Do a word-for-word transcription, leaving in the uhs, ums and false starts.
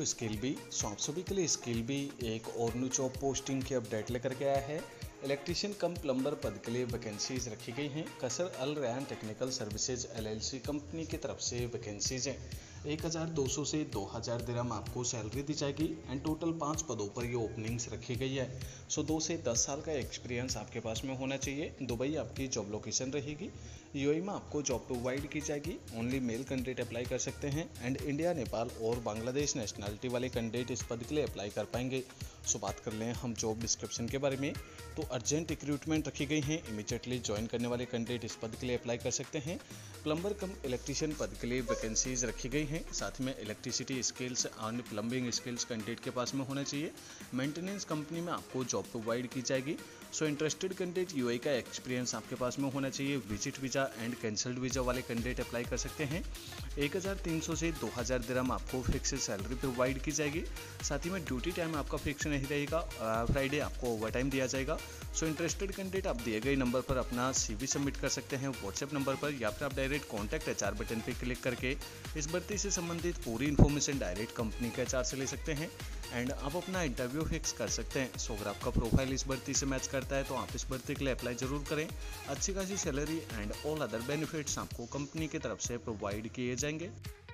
Skillbee. सो आप सभी के लिए स्किलबी एक और न्यू जॉब पोस्टिंग की अपडेट लेकर के आया है। इलेक्ट्रिशियन कम प्लम्बर पद के लिए वैकेंसीज रखी गई हैं। Qasr Al Rayan technical services LLC company की तरफ से वैकेंसीज हैं। एक हज़ार दो सौ से दो हज़ार दिरहम आपको सैलरी दी जाएगी एंड टोटल पाँच पदों पर ये ओपनिंग्स रखी गई है। सो दो से दस साल का एक्सपीरियंस आपके पास में होना चाहिए। दुबई आपकी जॉब लोकेशन रहेगी। यूएई में आपको जॉब प्रोवाइड की जाएगी। ओनली मेल कैंडिडेट अप्लाई कर सकते हैं एंड इंडिया, नेपाल और बांग्लादेश नेशनलिटी वाले कैंडिडेट इस पद के लिए अप्लाई कर पाएंगे। सो बात कर लें हम जॉब डिस्क्रिप्शन के बारे में, तो अर्जेंट रिक्रूटमेंट रखी गई हैं। इमीडिएटली ज्वाइन करने वाले कैंडिडेट इस पद के लिए अप्लाई कर सकते हैं। प्लम्बर कम इलेक्ट्रिशियन पद के लिए वैकेंसीज रखी गई हैं। साथ में electricity skills and plumbing skills candidate के पास में होना चाहिए। मेंटेनेंस कंपनी में आपको जॉब प्रोवाइड की जाएगी। सो इंटरेस्टेड कैंडिडेट यूएई का एक्सपीरियंस आपके पास में होना चाहिए। Visit visa and cancelled visa वाले कैंडिडेट अप्लाई कर सकते हैं। एक हज़ार तीन सौ से दो हज़ार दिरहम आपको फिक्स सैलरी प्रोवाइड की जाएगी। साथ ही में ड्यूटी टाइम आपका फिक्स नहीं रहेगा। फ्राइडे आपको ओवर टाइम दिया जाएगा। सो इंटरेस्टेड कैंडिडेट आप दिए गए नंबर पर अपना सीवी सबमिट कर सकते हैं व्हाट्सएप नंबर पर, या फिर आप डायरेक्ट कॉन्टैक्ट एचआर बटन पर क्लिक करके इस भर्ती से संबंधित पूरी इन्फॉर्मेशन डायरेक्ट कंपनी के एचआर से ले सकते हैं एंड आप अपना इंटरव्यू फिक्स कर सकते हैं। सो अगर आपका प्रोफाइल इस भर्ती से मैच करता है तो आप इस भर्ती के लिए अप्लाई जरूर करें। अच्छी खासी salary and all other benefits आपको कंपनी की तरफ से प्रोवाइड किए जाएंगे।